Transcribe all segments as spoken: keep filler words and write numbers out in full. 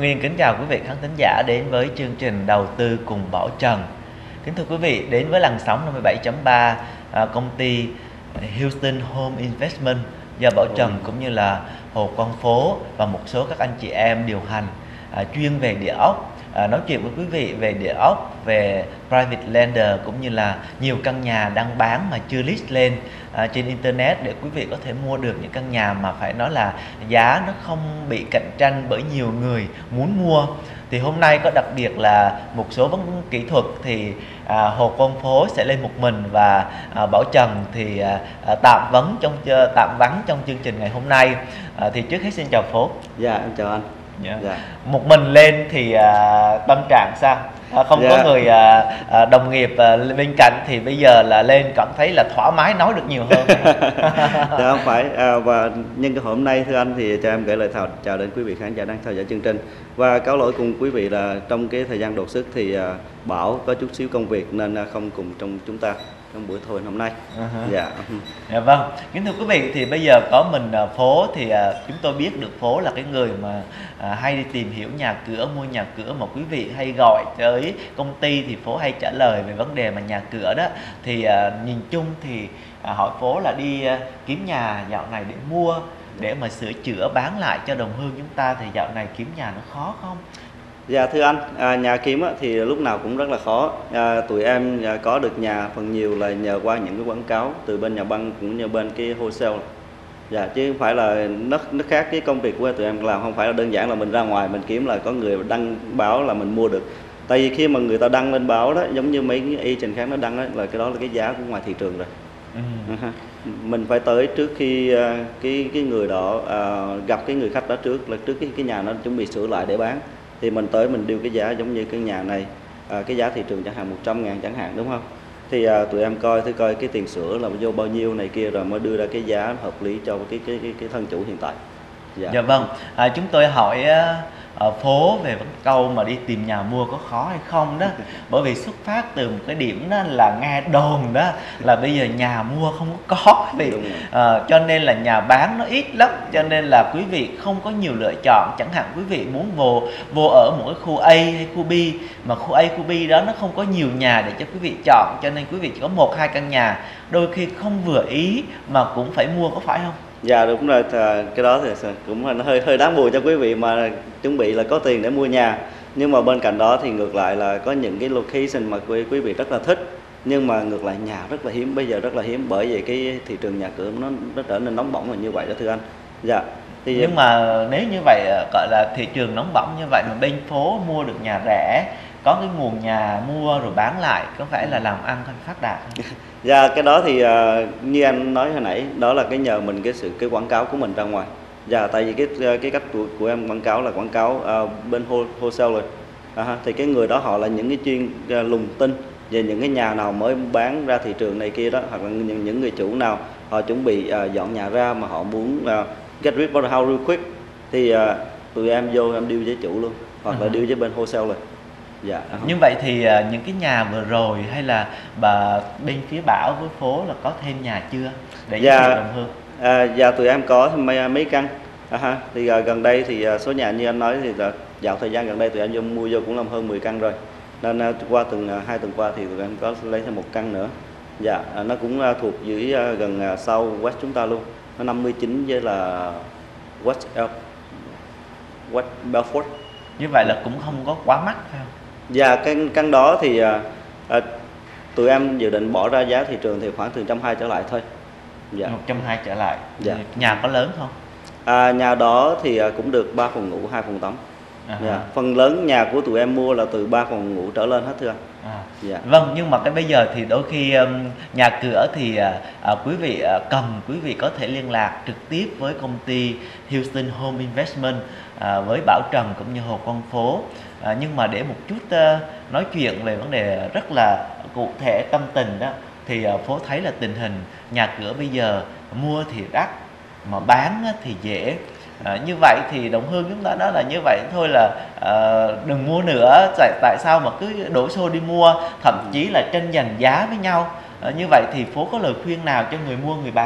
Thân Yên kính chào quý vị khán thính giả đến với chương trình Đầu tư cùng Bảo Trần. Kính thưa quý vị, đến với làn sóng năm mươi bảy chấm ba, công ty Houston Home Investment do Bảo Trần cũng như là Hồ Quang Phố và một số các anh chị em điều hành à, chuyên về địa ốc, à, nói chuyện với quý vị về địa ốc, về private lender cũng như là nhiều căn nhà đang bán mà chưa list lên à, trên internet để quý vị có thể mua được những căn nhà mà phải nói là giá nó không bị cạnh tranh bởi nhiều người muốn mua. Thì hôm nay có đặc biệt là một số vấn kỹ thuật thì à, Hồ Quang Phố sẽ lên một mình và à, Bảo Trần thì à, à, tạm vấn trong tạm vắng trong chương trình ngày hôm nay. À, thì trước hết xin chào Phố. Dạ em chào anh. Yeah. Dạ. Một mình lên thì à, tâm trạng sao? À, không dạ. có người à, à, đồng nghiệp à, bên cạnh thì bây giờ là lên cảm thấy là thoải mái nói được nhiều hơn. Dạ không phải à, và nhân cơ hội hôm nay thưa anh thì cho em gửi lời chào chào đến quý vị khán giả đang theo dõi chương trình và cáo lỗi cùng quý vị là trong cái thời gian đột xuất thì à, Bảo có chút xíu công việc nên à, không cùng trong chúng ta trong buổi thôi hôm nay. Uh-huh. Dạ. Dạ vâng. Kính thưa quý vị, thì bây giờ có mình uh, Phố thì uh, chúng tôi biết được Phố là cái người mà uh, hay đi tìm hiểu nhà cửa, mua nhà cửa mà quý vị hay gọi tới công ty thì Phố hay trả lời về vấn đề mà nhà cửa đó. Thì uh, nhìn chung thì uh, hỏi Phố là đi uh, kiếm nhà dạo này để mua, để mà sửa chữa bán lại cho đồng hương chúng ta thì dạo này kiếm nhà nó khó không? Dạ thưa anh, à, nhà kiếm á, thì lúc nào cũng rất là khó. À, tụi em à, có được nhà phần nhiều là nhờ qua những cái quảng cáo từ bên nhà băng cũng như bên cái wholesale. Dạ chứ không phải là nó nó khác cái công việc của tụi em làm, không phải là đơn giản là mình ra ngoài mình kiếm là có người đăng báo là mình mua được. Tại vì khi mà người ta đăng lên báo đó, giống như mấy cái agent khác nó đăng đó, là cái đó là cái giá của ngoài thị trường rồi. Ừ. Uh-huh. Mình phải tới trước khi uh, cái cái người đó uh, gặp cái người khách đó trước, là trước cái cái nhà nó chuẩn bị sửa lại để bán. Thì mình tới mình điêu cái giá giống như cái nhà này, à, cái giá thị trường chẳng hạn một trăm ngàn chẳng hạn, đúng không? Thì à, tụi em coi thứ coi cái tiền sửa là vô bao nhiêu này kia rồi mới đưa ra cái giá hợp lý cho cái cái cái, cái thân chủ hiện tại. Dạ, dạ vâng. À, chúng tôi hỏi ở Phố về vấn câu mà đi tìm nhà mua có khó hay không đó. Bởi vì xuất phát từ một cái điểm đó là nghe đồn đó là bây giờ nhà mua không có có vì à, cho nên là nhà bán nó ít lắm, cho nên là quý vị không có nhiều lựa chọn. Chẳng hạn quý vị muốn vô vô ở một cái khu A hay khu B mà khu A khu B đó nó không có nhiều nhà để cho quý vị chọn, cho nên quý vị chỉ có một hai căn nhà, đôi khi không vừa ý mà cũng phải mua, có phải không? Dạ đúng rồi, cái đó thì cũng là hơi hơi đáng buồn cho quý vị mà chuẩn bị là có tiền để mua nhà. Nhưng mà bên cạnh đó thì ngược lại là có những cái location mà quý quý vị rất là thích, nhưng mà ngược lại nhà rất là hiếm, bây giờ rất là hiếm bởi vì cái thị trường nhà cửa nó nó trở nên nóng bỏng là như vậy đó thưa anh. Dạ. Thì nhưng mà nếu như vậy gọi là thị trường nóng bỏng như vậy mà bên Phố mua được nhà rẻ, có cái nguồn nhà mua rồi bán lại, có phải là làm ăn hay phát đạt không? Dạ cái đó thì uh, như anh nói hồi nãy, đó là cái nhờ mình cái sự cái quảng cáo của mình ra ngoài. Dạ tại vì cái cái cách của, của em quảng cáo là quảng cáo uh, bên wholesale rồi. Uh, thì cái người đó họ là những cái chuyên uh, lùng tin về những cái nhà nào mới bán ra thị trường này kia đó, hoặc là những những người chủ nào họ chuẩn bị uh, dọn nhà ra mà họ muốn uh, get rid of the house real quick thì uh, tụi em vô em deal với chủ luôn, hoặc uh-huh. là deal với bên wholesale rồi. Dạ. Uh-huh. Như vậy thì uh, những cái nhà vừa rồi hay là bà bên phía Bảo với Phố là có thêm nhà chưa để giới thiệu đồng hương? À, dạ tụi em có mấy mấy căn. Uh-huh. Thì uh, gần đây thì uh, số nhà như anh nói thì uh, dạo thời gian gần đây tụi em vô mua vô cũng làm hơn mười căn rồi. Nên uh, qua từng uh, hai tuần qua thì tụi em có lấy thêm một căn nữa. Dạ, uh, nó cũng uh, thuộc dưới uh, gần uh, sau West chúng ta luôn. Nó năm mươi chín với là West El West Belfort. Như vậy là cũng không có quá mắc phải không? Dạ căn căn đó thì à, à, tụi em dự định bỏ ra giá thị trường thì khoảng từ một trăm hai mươi trở lại thôi. Dạ. một trăm hai mươi trở lại. Dạ. Nhà có lớn không? À, nhà đó thì à, cũng được ba phòng ngủ, hai phòng tắm. À, dạ. Phần lớn nhà của tụi em mua là từ ba phòng ngủ trở lên hết thưa anh. À. Dạ. Vâng, nhưng mà cái bây giờ thì đôi khi um, nhà cửa thì uh, quý vị uh, cần quý vị có thể liên lạc trực tiếp với công ty Houston Home Investment uh, với Bảo Trần cũng như Hồ Quang Phố. À, nhưng mà để một chút uh, nói chuyện về vấn đề rất là cụ thể tâm tình đó thì uh, Phố thấy là tình hình nhà cửa bây giờ mua thì đắt mà bán uh, thì dễ. À, như vậy thì đồng hương chúng ta nói là như vậy thôi là uh, đừng mua nữa, tại, tại sao mà cứ đổ xô đi mua, thậm chí là tranh giành giá với nhau. À, như vậy thì Phố có lời khuyên nào cho người mua người bán?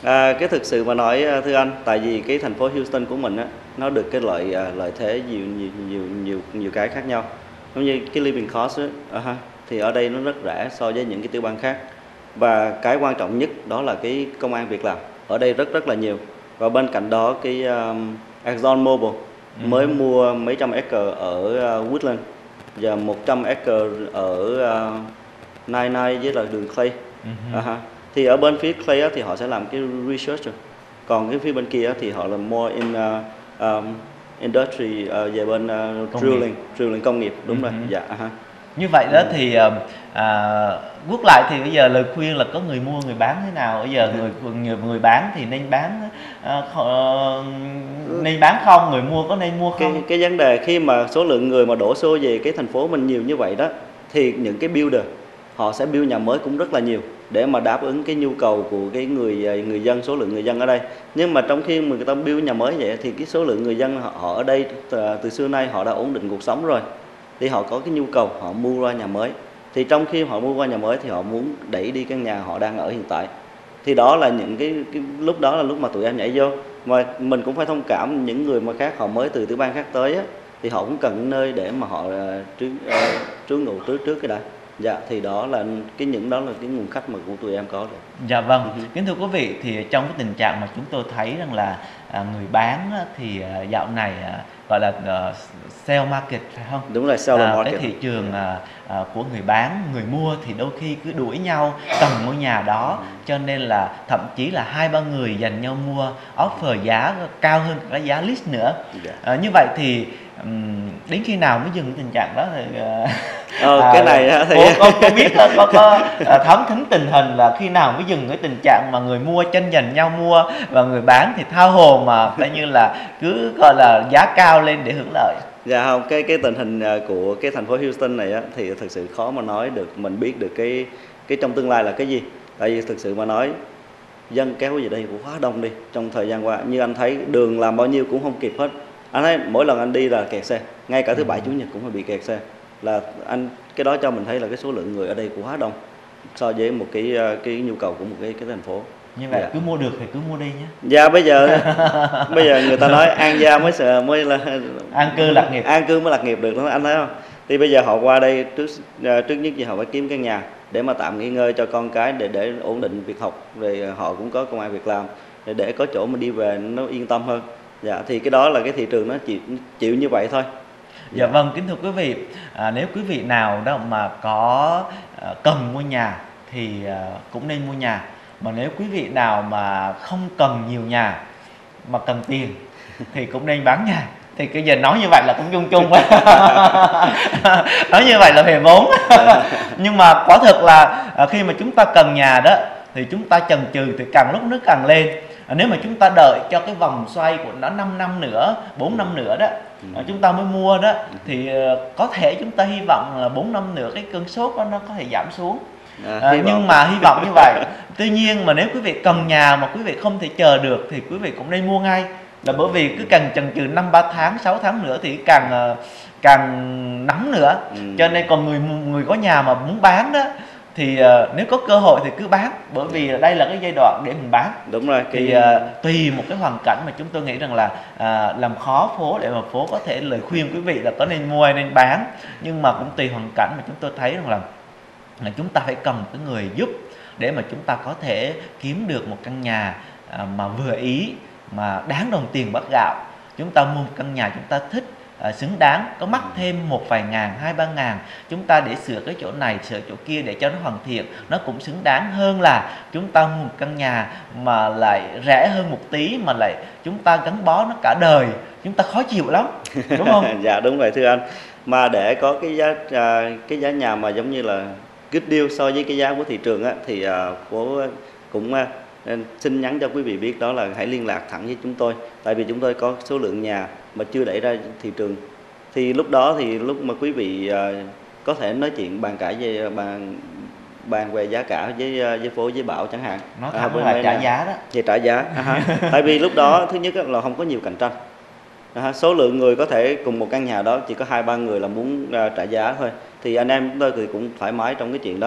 À, cái thực sự mà nói à, thưa anh, tại vì cái thành phố Houston của mình á, nó được cái lợi à, lợi thế nhiều nhiều nhiều nhiều nhiều cái khác nhau. Giống như cái living cost á, à ha, thì ở đây nó rất rẻ so với những cái tiểu bang khác. Và cái quan trọng nhất đó là cái công ăn việc làm ở đây rất rất là nhiều. Và bên cạnh đó cái um, Exxon Mobil Ừ. mới mua mấy trăm acre ở uh, Woodland và một trăm acre ở uh, Nine Nine với là đường Clay. Ừ. À ha. Thì ở bên phía Clay á, thì họ sẽ làm cái research rồi. Còn cái phía bên kia á, thì họ là more in uh, um, industry uh, về bên uh, Công drilling, nghiệp. drilling công nghiệp đúng Ừ. rồi. Dạ à ha. Như vậy đó thì à, à, Quốc lại thì bây giờ lời khuyên là có người mua người bán thế nào? Bây giờ người người, người bán thì nên bán à, kho- nên bán không, người mua có nên mua Cái không? cái vấn đề khi mà số lượng người mà đổ xô về cái thành phố mình nhiều như vậy đó, thì những cái builder họ sẽ build nhà mới cũng rất là nhiều để mà đáp ứng cái nhu cầu của cái người người dân, số lượng người dân ở đây. Nhưng mà trong khi mà người ta build nhà mới vậy thì cái số lượng người dân họ, họ ở đây từ, từ xưa nay họ đã ổn định cuộc sống rồi, thì họ có cái nhu cầu họ mua ra nhà mới. Thì trong khi họ mua qua nhà mới thì họ muốn đẩy đi căn nhà họ đang ở hiện tại. Thì đó là những cái, cái lúc đó là lúc mà tụi em nhảy vô. Mà mình cũng phải thông cảm những người mà khác họ mới từ tiểu bang khác tới á, thì họ cũng cần nơi để mà họ uh, trú uh, trú ngụ trước trước cái đã. Dạ thì đó là cái những đó là cái nguồn khách mà của tụi em có được. Dạ vâng, Ừ. kính thưa quý vị, thì trong cái tình trạng mà chúng tôi thấy rằng là à, người bán á, thì à, dạo này à, gọi là uh, sell market phải không? Đúng rồi, seller À, market. cái thị trường à, à, của người bán, người mua thì đôi khi cứ đuổi nhau cầm ngôi nhà đó, cho nên là thậm chí là hai ba người dành nhau mua, offer giá cao hơn cái giá list nữa. Dạ. À, như vậy thì ừm, đến khi nào mới dừng cái tình trạng đó thì à, Ờ, à, cái này á thì cô có, có biết có, có, có à, thấm thính tình hình là khi nào mới dừng cái tình trạng mà người mua tranh giành nhau mua và người bán thì tha hồ mà coi như là cứ gọi là giá cao lên để hưởng lợi. Dạ không, cái cái tình hình à, của cái thành phố Houston này á, thì thực sự khó mà nói được, mình biết được cái cái trong tương lai là cái gì. Tại vì thực sự mà nói dân kéo về đây cũng quá đông đi trong thời gian qua, như anh thấy đường làm bao nhiêu cũng không kịp hết. Anh thấy mỗi lần anh đi là kẹt xe, ngay cả thứ bảy chủ nhật cũng phải bị kẹt xe. Là anh cái đó cho mình thấy là cái số lượng người ở đây cũng quá đông so với một cái à, cái nhu cầu của một cái cái thành phố. Như vậy Dạ. cứ mua được thì cứ mua đi nhé. Dạ bây giờ bây giờ người ta nói an gia mới sợ mới là An cư lạc nghiệp. an cư mới lạc nghiệp được đó, anh thấy không? Thì bây giờ họ qua đây trước trước nhất thì họ phải kiếm căn nhà để mà tạm nghỉ ngơi cho con cái, để để ổn định việc học, rồi họ cũng có công ăn việc làm để để có chỗ mà đi về nó yên tâm hơn. Dạ thì cái đó là cái thị trường nó chịu chịu như vậy thôi. Dạ vâng, kính thưa quý vị, à, nếu quý vị nào đó mà có à, cần mua nhà thì à, cũng nên mua nhà. Mà nếu quý vị nào mà không cần nhiều nhà mà cần tiền thì cũng nên bán nhà. Thì cái giờ nói như vậy là cũng chung chung quá. Nói như vậy là về vốn. Nhưng mà quả thực là à, khi mà chúng ta cần nhà đó thì chúng ta chần chừ thì càng lúc nước càng lên. À, nếu mà chúng ta đợi cho cái vòng xoay của nó năm năm nữa, bốn năm nữa đó, à, chúng ta mới mua đó, thì uh, có thể chúng ta hy vọng là bốn năm nữa cái cơn sốt đó nó có thể giảm xuống. À, À, hy vọng. nhưng mà hy vọng như vậy. Tuy nhiên mà nếu quý vị cần nhà mà quý vị không thể chờ được thì quý vị cũng nên mua ngay. Là bởi vì cứ càng chần chừ năm ba tháng, sáu tháng nữa thì càng uh, càng nóng nữa. Ừ. Cho nên còn người người có nhà mà muốn bán đó thì uh, nếu có cơ hội thì cứ bán, bởi vì đây là cái giai đoạn để mình bán. Đúng rồi. Cái... Thì uh, tùy một cái hoàn cảnh mà chúng tôi nghĩ rằng là uh, làm khó phố để mà phố có thể lời khuyên quý vị là có nên mua hay nên bán. Nhưng mà cũng tùy hoàn cảnh mà chúng tôi thấy rằng là, là chúng ta phải cần một cái người giúp để mà chúng ta có thể kiếm được một căn nhà uh, mà vừa ý, mà đáng đồng tiền bát gạo. Chúng ta mua một căn nhà chúng ta thích, À, xứng đáng, có mắc thêm một vài ngàn, hai ba ngàn chúng ta để sửa cái chỗ này, sửa chỗ kia để cho nó hoàn thiện, nó cũng xứng đáng hơn là chúng ta mua một căn nhà mà lại rẻ hơn một tí mà lại chúng ta gắn bó nó cả đời, chúng ta khó chịu lắm, đúng không? Dạ đúng rồi thưa anh. Mà để có cái giá à, cái giá nhà mà giống như là good deal so với cái giá của thị trường á, thì à, phố cũng à, nên xin nhắn cho quý vị biết đó là hãy liên lạc thẳng với chúng tôi, tại vì chúng tôi có số lượng nhà mà chưa đẩy ra thị trường. Thì lúc đó thì lúc mà quý vị uh, có thể nói chuyện bàn cãi về bàn bàn về giá cả với với phố với Bảo chẳng hạn. Nó thẳng à, là trả giá đó. Về trả giá. uh-huh. Tại vì lúc đó thứ nhất là không có nhiều cạnh tranh. Uh-huh. Số lượng người có thể cùng một căn nhà đó chỉ có hai ba người là muốn uh, trả giá thôi. Thì anh em chúng tôi thì cũng thoải mái trong cái chuyện đó.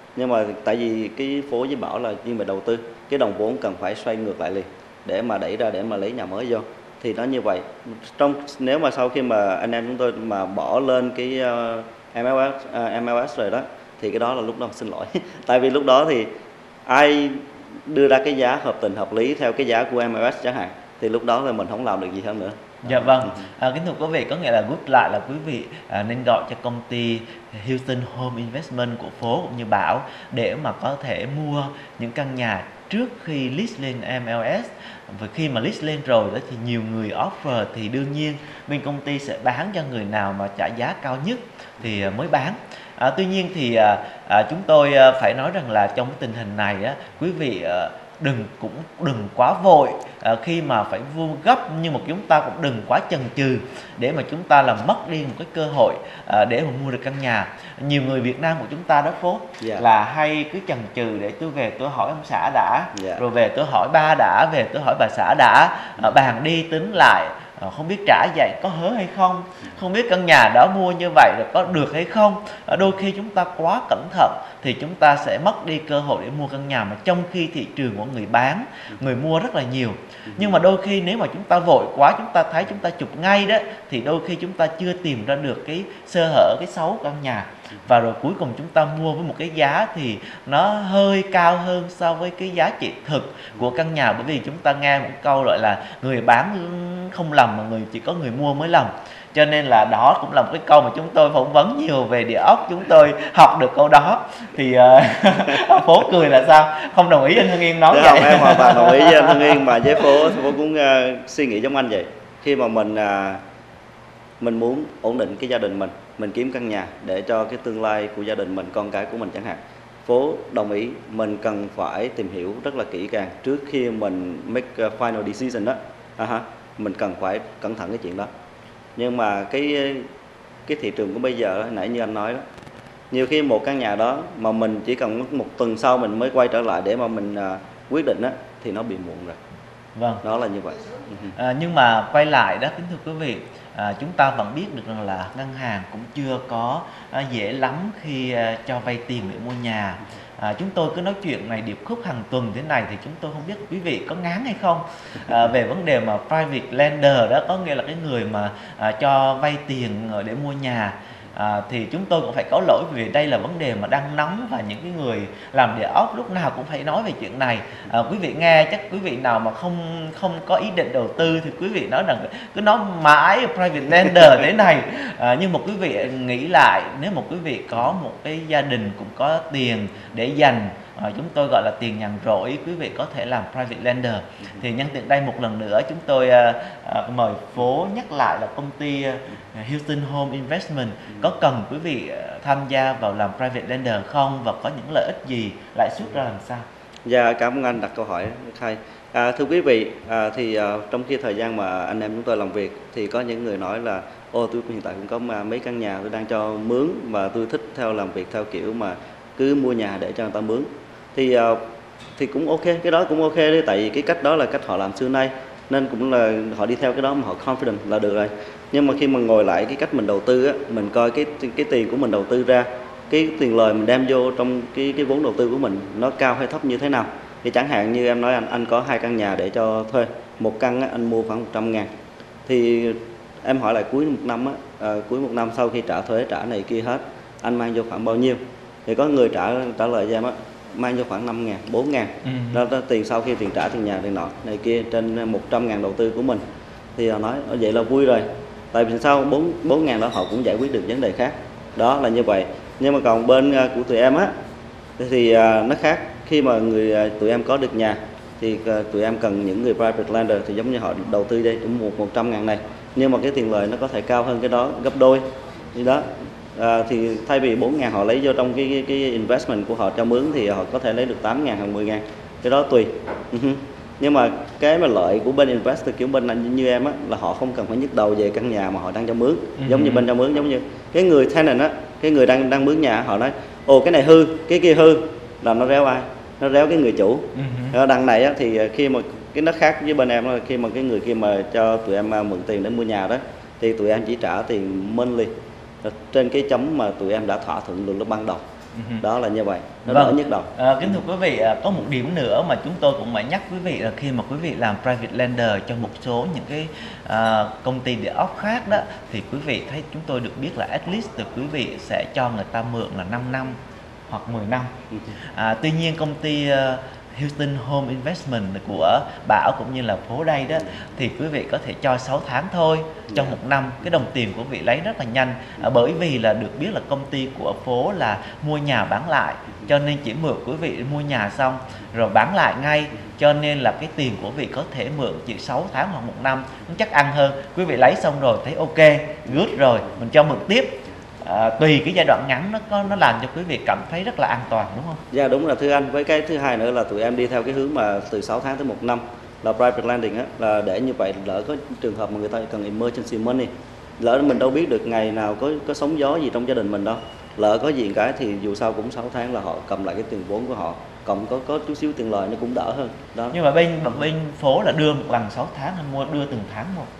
Nhưng mà tại vì cái Phố với Bảo là chuyên về đầu tư, cái đồng vốn cần phải xoay ngược lại liền để mà đẩy ra để mà lấy nhà mới vô. Thì nó như vậy. Trong nếu mà sau khi mà anh em chúng tôi mà bỏ lên cái uh, em eo ét uh, em eo ét rồi đó, thì cái đó là lúc đó xin lỗi. Tại vì lúc đó thì ai đưa ra cái giá hợp tình hợp lý theo cái giá của em eo ét chẳng hạn, thì lúc đó là mình không làm được gì hơn nữa. Dạ vâng, à, kính thưa quý vị, có nghĩa là rút lại là quý vị à, nên gọi cho công ty Houston Home Investment của Phố cũng như Bảo để mà có thể mua những căn nhà trước khi list lên em eo ét. Và khi mà list lên rồi đó thì nhiều người offer thì đương nhiên bên công ty sẽ bán cho người nào mà trả giá cao nhất thì à, mới bán. À, tuy nhiên thì à, à, chúng tôi à, phải nói rằng là trong cái tình hình này á, quý vị à, đừng cũng đừng quá vội à, khi mà phải mua gấp, nhưng mà chúng ta cũng đừng quá chần chừ để mà chúng ta làm mất đi một cái cơ hội à, để mà mua được căn nhà. Nhiều người Việt Nam của chúng ta đó Phố, Dạ. là hay cứ chần chừ để tôi về tôi hỏi ông xã đã, Dạ. rồi về tôi hỏi ba đã, về tôi hỏi bà xã đã, à, bàn đi tính lại, à, không biết trả vậy có hớ hay không, không biết căn nhà đó mua như vậy rồi có được hay không. À, đôi khi chúng ta quá cẩn thận thì chúng ta sẽ mất đi cơ hội để mua căn nhà, mà trong khi thị trường của người bán, người mua rất là nhiều. Nhưng mà đôi khi nếu mà chúng ta vội quá, chúng ta thấy chúng ta chụp ngay đó, thì đôi khi chúng ta chưa tìm ra được cái sơ hở, cái xấu của căn nhà, và rồi cuối cùng chúng ta mua với một cái giá thì nó hơi cao hơn so với cái giá trị thực của căn nhà. Bởi vì chúng ta nghe một câu gọi là người bán không lầm mà người chỉ có người mua mới lầm. Cho nên là đó cũng là một cái câu mà chúng tôi phỏng vấn nhiều về địa ốc, chúng tôi học được câu đó. Thì uh, Phố cười là sao? Không đồng ý anh Hưng Yên nói Đúng vậy? không? Em hoàn toàn đồng ý với anh Hưng Yên, mà với Phố, Phố cũng uh, suy nghĩ giống anh vậy. Khi mà mình uh, mình muốn ổn định cái gia đình mình, mình kiếm căn nhà để cho cái tương lai của gia đình mình, con cái của mình chẳng hạn. Phố đồng ý mình cần phải tìm hiểu rất là kỹ càng trước khi mình make a final decision đó. Uh-huh. Mình cần phải cẩn thận cái chuyện đó. Nhưng mà cái cái thị trường của bây giờ nãy như anh nói đó, nhiều khi một căn nhà đó mà mình chỉ cần một tuần sau mình mới quay trở lại để mà mình uh, quyết định á, thì nó bị muộn rồi. Vâng. Đó là như vậy. À, nhưng mà quay lại đó kính thưa quý vị, à, chúng ta vẫn biết được rằng là ngân hàng cũng chưa có à, dễ lắm khi à, cho vay tiền để mua nhà. À, chúng tôi cứ nói chuyện này điệp khúc hàng tuần thế này thì chúng tôi không biết quý vị có ngán hay không, à, về vấn đề mà private lender đó, có nghĩa là cái người mà à, cho vay tiền để mua nhà. À, thì chúng tôi cũng phải có lỗi vì đây là vấn đề mà đang nóng, và những cái người làm địa ốc lúc nào cũng phải nói về chuyện này. À, quý vị nghe chắc quý vị nào mà không không có ý định đầu tư thì quý vị nói rằng cứ nói mãi private lender thế này. À, nhưng mà quý vị nghĩ lại, nếu mà quý vị có một cái gia đình cũng có tiền để dành, à, chúng tôi gọi là tiền nhàn rỗi, quý vị có thể làm private lender. Thì nhân tiện đây một lần nữa chúng tôi à, à, mời Phố nhắc lại là công ty à, Houston Home Investment có cần quý vị tham gia vào làm private lender không, và có những lợi ích gì, lãi suất ra làm sao? Dạ, cảm ơn anh đặt câu hỏi hay. À, thưa quý vị, à, thì à, trong khi thời gian mà anh em chúng tôi làm việc thì có những người nói là ô tôi hiện tại cũng có mà mấy căn nhà tôi đang cho mướn, và tôi thích theo làm việc theo kiểu mà cứ mua nhà để cho người ta mướn. Thì à, thì cũng ok, cái đó cũng ok đấy, tại vì cái cách đó là cách họ làm xưa nay, nên cũng là họ đi theo cái đó mà họ confident là được rồi. Nhưng mà khi mà ngồi lại cái cách mình đầu tư á, mình coi cái cái tiền của mình đầu tư ra, cái tiền lời mình đem vô trong cái cái vốn đầu tư của mình nó cao hay thấp như thế nào. Thì chẳng hạn như em nói anh anh có hai căn nhà để cho thuê, một căn á, anh mua khoảng một trăm ngàn, thì em hỏi lại cuối một năm á, à, cuối một năm sau khi trả thuế trả này kia hết, anh mang vô khoảng bao nhiêu? Thì có người trả trả lời cho em á, mang vô khoảng năm ngàn, bốn ngàn. Ừ. Đó, đó tiền sau khi tiền trả tiền nhà tiền nọ này kia trên một trăm ngàn đầu tư của mình. Thì họ nói vậy là vui rồi, tại vì sau bốn bốn ngàn đó họ cũng giải quyết được vấn đề khác. Đó là như vậy. Nhưng mà còn bên của tụi em á thì nó khác. Khi mà người tụi em có được nhà thì tụi em cần những người private lender, thì giống như họ đầu tư đây cũng một một trăm ngàn này, nhưng mà cái tiền lời nó có thể cao hơn cái đó gấp đôi. Thì đó, à, thì thay vì bốn ngàn họ lấy vô trong cái, cái cái investment của họ cho mướn thì họ có thể lấy được tám ngàn hoặc mười ngàn, cái đó tùy. Uh-huh. Nhưng mà cái mà lợi của bên investor kiểu bên anh như em á là họ không cần phải nhức đầu về căn nhà mà họ đang cho mướn. Uh-huh. Giống như bên cho mướn, giống như cái người tenant á, cái người đang đang mướn nhà, họ nói ồ cái này hư, cái kia hư, là nó réo ai? Nó réo cái người chủ. Uh-huh. Đằng này á thì khi mà cái nó khác với bên em là khi mà cái người kia mà cho tụi em mượn tiền để mua nhà đó, thì tụi em chỉ trả tiền monthly trên cái chấm mà tụi em đã thỏa thuận được lúc ban đầu. Ừm. Đó là như vậy, nó Vâng. đỡ nhức đầu. À, kính thưa quý vị, à, có một điểm nữa mà chúng tôi cũng phải nhắc quý vị là khi mà quý vị làm private lender cho một số những cái à, công ty địa ốc khác đó, thì quý vị thấy chúng tôi được biết là at least từ quý vị sẽ cho người ta mượn là 5 năm hoặc mười năm. À, tuy nhiên công ty uh, Houston Home Investment của Bảo cũng như là Phố đây đó thì quý vị có thể cho sáu tháng thôi, trong Dạ. một năm cái đồng tiền của quý vị lấy rất là nhanh, à, bởi vì là được biết là công ty của Phố là mua nhà bán lại, cho nên chỉ mượn quý vị mua nhà xong rồi bán lại ngay, cho nên là cái tiền của quý vị có thể mượn chỉ sáu tháng hoặc một năm, nó chắc ăn hơn. Quý vị lấy xong rồi thấy ok, good rồi, mình cho mượn tiếp. À, tùy cái giai đoạn ngắn nó có nó làm cho quý vị cảm thấy rất là an toàn, đúng không? Dạ đúng là thưa anh, với cái thứ hai nữa là tụi em đi theo cái hướng mà từ sáu tháng tới một năm là private lending á, là để như vậy lỡ có trường hợp mà người ta cần emergency money, lỡ mình đâu biết được ngày nào có có sóng gió gì trong gia đình mình đâu, lỡ có gì cái thì dù sao cũng sáu tháng là họ cầm lại cái tiền vốn của họ, cộng có có chút xíu tiền lời nó cũng đỡ hơn đó. Nhưng mà bên bên Phố là đưa một lần sáu tháng hay mua đưa từng tháng một?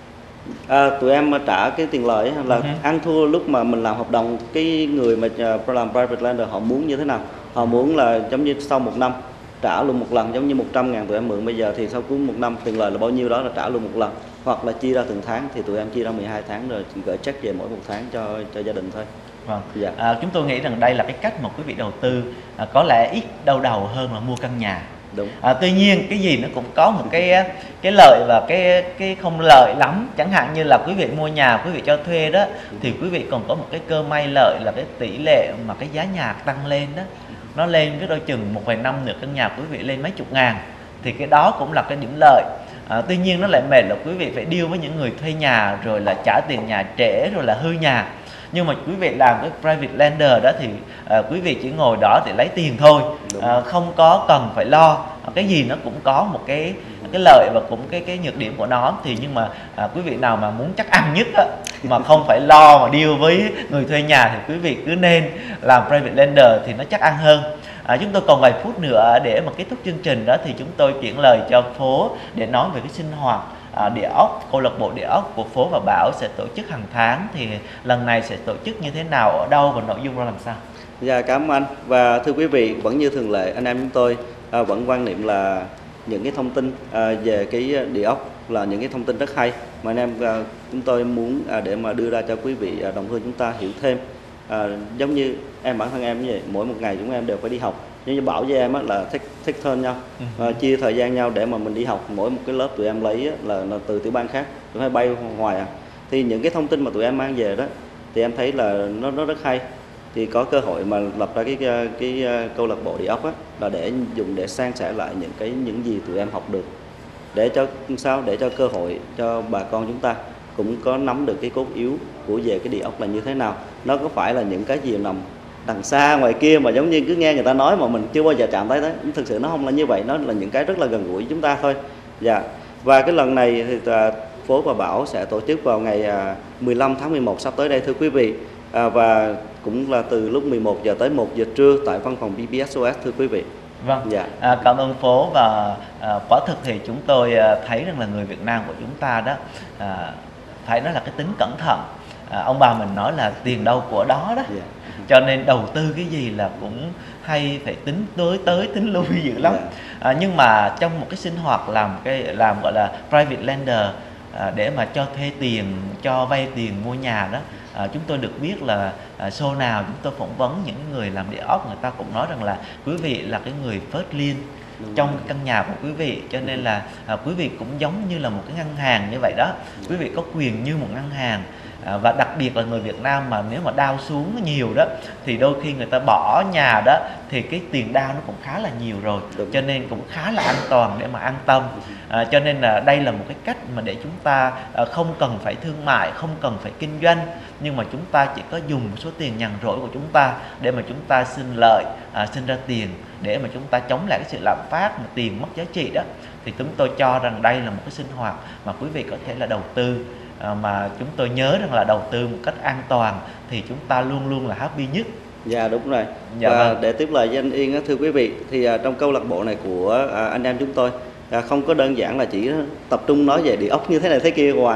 À, tụi em trả cái tiền lời là Uh-huh. ăn thua lúc mà mình làm hợp đồng, cái người mà làm private lender họ muốn như thế nào, họ muốn là giống như sau một năm trả luôn một lần, giống như một trăm ngàn tụi em mượn bây giờ thì sau cuối một năm tiền lời là bao nhiêu đó là trả luôn một lần, hoặc là chia ra từng tháng thì tụi em chia ra mười hai tháng rồi gửi check về mỗi một tháng cho cho gia đình thôi. Vâng. Dạ. À, chúng tôi nghĩ rằng đây là cái cách mà quý vị đầu tư à, có lẽ ít đau đầu hơn là mua căn nhà. Đúng. À, tuy nhiên cái gì nó cũng có một cái cái lợi và cái cái không lợi lắm. Chẳng hạn như là quý vị mua nhà, quý vị cho thuê đó thì quý vị còn có một cái cơ may lợi là cái tỷ lệ mà cái giá nhà tăng lên đó, nó lên cái đôi chừng một vài năm nữa căn nhà quý vị lên mấy chục ngàn, thì cái đó cũng là cái điểm lợi. À, tuy nhiên nó lại mệt là quý vị phải deal với những người thuê nhà rồi là trả tiền nhà trễ rồi là hư nhà. Nhưng mà quý vị làm cái private lender đó thì à, quý vị chỉ ngồi đó để lấy tiền thôi, à, không có cần phải lo. À, cái gì nó cũng có một cái cái lợi và cũng cái cái nhược điểm của nó. Thì nhưng mà à, quý vị nào mà muốn chắc ăn nhất á, mà không phải lo mà deal với người thuê nhà thì quý vị cứ nên làm private lender thì nó chắc ăn hơn. À, chúng tôi còn vài phút nữa để mà kết thúc chương trình đó thì chúng tôi chuyển lời cho Phố để nói về cái sinh hoạt à, địa ốc, câu lạc bộ địa ốc của Phố và Bảo sẽ tổ chức hàng tháng, thì lần này sẽ tổ chức như thế nào, ở đâu và nội dung ra làm sao? Dạ cảm ơn anh. Và thưa quý vị, vẫn như thường lệ anh em chúng tôi à, vẫn quan niệm là những cái thông tin à, về cái địa ốc là những cái thông tin rất hay mà anh em à, chúng tôi muốn à, để mà đưa ra cho quý vị à, đồng hương chúng ta hiểu thêm. À, giống như em bản thân em như vậy, mỗi một ngày chúng em đều phải đi học. Giống như Bảo với em á, là take, take turn nhau, à, chia thời gian nhau để mà mình đi học. Mỗi một cái lớp tụi em lấy á, là, là từ tiểu bang khác, tụi em bay hoài à. Thì những cái thông tin mà tụi em mang về đó thì em thấy là nó, nó rất hay. Thì có cơ hội mà lập ra cái cái, cái câu lạc bộ địa ốc á, là để dùng để san sẻ lại những cái những gì tụi em học được, để cho sao để cho cơ hội cho bà con chúng ta cũng có nắm được cái cốt yếu của về cái địa ốc là như thế nào. Nó có phải là những cái gì nằm đằng xa ngoài kia mà giống như cứ nghe người ta nói mà mình chưa bao giờ chạm tới đấy, thực sự nó không là như vậy, nó là những cái rất là gần gũi chúng ta thôi. Dạ. Và cái lần này thì Phố và Bảo sẽ tổ chức vào ngày mười lăm tháng mười một sắp tới đây thưa quý vị, à, và cũng là từ lúc mười một giờ tới một giờ trưa tại văn phòng bê bê ét o ét thưa quý vị. Vâng, dạ. à, cảm ơn Phố. Và à, quả thực thì chúng tôi à, thấy rằng là người Việt Nam của chúng ta đó à, phải nói là cái tính cẩn thận. À, ông bà mình nói là tiền đâu của đó đó, dạ. cho nên đầu tư cái gì là cũng hay phải tính tới tới tính lui dữ lắm. dạ. À, nhưng mà trong một cái sinh hoạt làm cái làm gọi là private lender à, để mà cho thuê tiền, cho vay tiền mua nhà đó, à, chúng tôi được biết là à, show nào chúng tôi phỏng vấn những người làm địa ốc, người ta cũng nói rằng là quý vị là cái người first lien trong căn nhà của quý vị, cho nên là à, quý vị cũng giống như là một cái ngân hàng như vậy đó, quý vị có quyền như một ngân hàng. À, và đặc biệt là người Việt Nam mà nếu mà đao xuống nhiều đó thì đôi khi người ta bỏ nhà đó thì cái tiền đao nó cũng khá là nhiều rồi. Đúng. Cho nên cũng khá là an toàn để mà an tâm. À, cho nên là đây là một cái cách mà để chúng ta à, không cần phải thương mại, không cần phải kinh doanh, nhưng mà chúng ta chỉ có dùng số tiền nhàn rỗi của chúng ta để mà chúng ta sinh lợi, à, sinh ra tiền để mà chúng ta chống lại cái sự lạm phát mà tiền mất giá trị đó. Thì chúng tôi cho rằng đây là một cái sinh hoạt mà quý vị có thể là đầu tư, à, mà chúng tôi nhớ rằng là đầu tư một cách an toàn thì chúng ta luôn luôn là happy nhất. Dạ đúng rồi. Dạ, và vâng. để tiếp lời với anh Yên á, thưa quý vị, thì à, trong câu lạc bộ này của à, anh em chúng tôi à, không có đơn giản là chỉ tập trung nói về địa ốc như thế này thế kia hoài,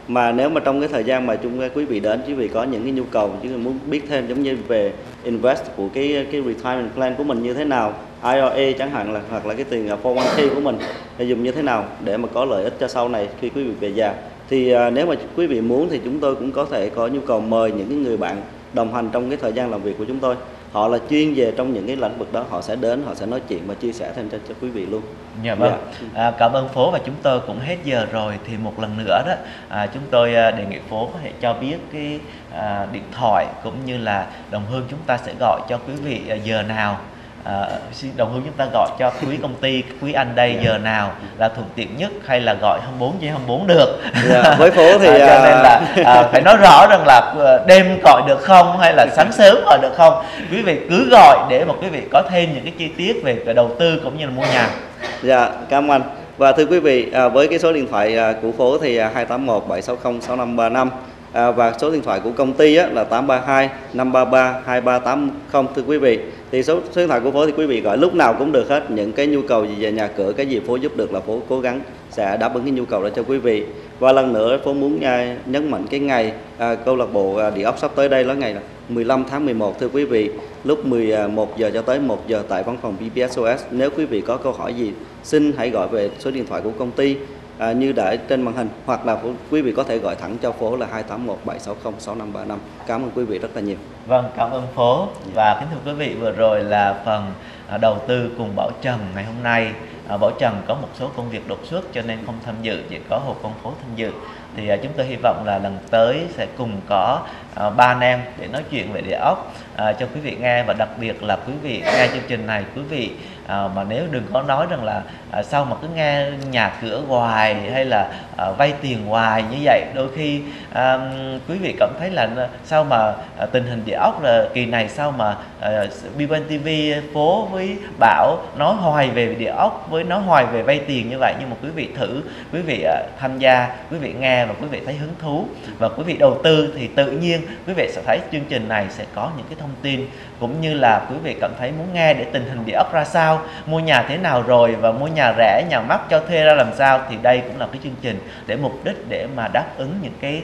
Mà nếu mà trong cái thời gian mà chúng quý vị đến, quý vị có những cái nhu cầu, chứ muốn biết thêm giống như về invest của cái cái retirement plan của mình như thế nào, i rờ a chẳng hạn, là hoặc là cái tiền four oh one k của mình để dùng như thế nào để mà có lợi ích cho sau này khi quý vị về già, thì à, nếu mà quý vị muốn thì chúng tôi cũng có thể có nhu cầu mời những cái người bạn đồng hành trong cái thời gian làm việc của chúng tôi. Họ là chuyên về trong những cái lĩnh vực đó, họ sẽ đến, họ sẽ nói chuyện và chia sẻ thêm cho, cho quý vị luôn. Dạ vâng. Dạ. À, cảm ơn Phố, và chúng tôi cũng hết giờ rồi, thì một lần nữa đó à, chúng tôi à, đề nghị Phố có thể cho biết cái à, điện thoại cũng như là đồng hương chúng ta sẽ gọi cho quý vị à, giờ nào. À, xin đồng hương chúng ta gọi cho quý công ty, quý anh đây giờ nào là thuận tiện nhất, hay là gọi hai mươi bốn trên hai mươi bốn được? Yeah, với Phố thì à, cho nên là à, phải nói rõ rằng là đêm gọi được không hay là sáng sớm gọi được không. Quý vị cứ gọi để mà quý vị có thêm những cái chi tiết về cái đầu tư cũng như là mua nhà. Dạ, cảm ơn. Và thưa quý vị, à, với cái số điện thoại à, của Phố thì à, hai tám một bảy sáu không sáu năm ba năm, à, và số điện thoại của công ty á, là tám ba hai năm ba ba hai ba tám không. Thưa quý vị, thì số, số điện thoại của Phố thì quý vị gọi lúc nào cũng được hết. Những cái nhu cầu gì về nhà cửa, cái gì Phố giúp được là Phố cố gắng sẽ đáp ứng cái nhu cầu đó cho quý vị. Và lần nữa Phố muốn à, nhấn mạnh cái ngày à, câu lạc bộ à, địa ốc sắp tới đây là ngày là mười lăm tháng mười một. Thưa quý vị, lúc mười một giờ cho tới một giờ tại văn phòng bê pê ét o ét. Nếu quý vị có câu hỏi gì, xin hãy gọi về số điện thoại của công ty à, như đã trên màn hình, hoặc là quý vị có thể gọi thẳng cho Phố là hai tám một bảy sáu không sáu năm ba năm. Cảm ơn quý vị rất là nhiều. Vâng, cảm ơn Phố. Và kính thưa quý vị, vừa rồi là phần à, đầu tư cùng Bảo Trần ngày hôm nay. À, Bảo Trần có một số công việc đột xuất cho nên không tham dự, chỉ có Hồ Công Phố tham dự. Thì à, chúng tôi hy vọng là lần tới sẽ cùng có à, ba anh em để nói chuyện về địa ốc à, cho quý vị nghe. Và đặc biệt là quý vị nghe chương trình này, quý vị à, mà nếu đừng có nói rằng là à, sao mà cứ nghe nhà cửa hoài hay là à, vay tiền hoài như vậy. Đôi khi à, quý vị cảm thấy là sao mà à, tình hình địa ốc là kỳ này sao mà à, bê một ti vi Phố với Bảo nói hoài về địa ốc, với nói hoài về vay tiền như vậy. Nhưng mà quý vị thử, quý vị à, tham gia, quý vị nghe và quý vị thấy hứng thú và quý vị đầu tư, thì tự nhiên quý vị sẽ thấy chương trình này sẽ có những cái thông tin, cũng như là quý vị cảm thấy muốn nghe để tình hình địa ốc ra sao, mua nhà thế nào rồi, và mua nhà rẻ, nhà mắc, cho thuê ra làm sao. Thì đây cũng là cái chương trình để mục đích để mà đáp ứng những cái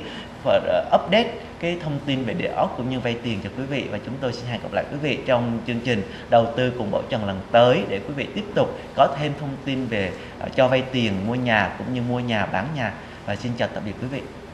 update cái thông tin về địa ốc cũng như vay tiền cho quý vị. Và chúng tôi xin hẹn gặp lại quý vị trong chương trình đầu tư cùng Bảo Trần lần tới, để quý vị tiếp tục có thêm thông tin về uh, cho vay tiền, mua nhà cũng như mua nhà, bán nhà. Và xin chào tạm biệt quý vị.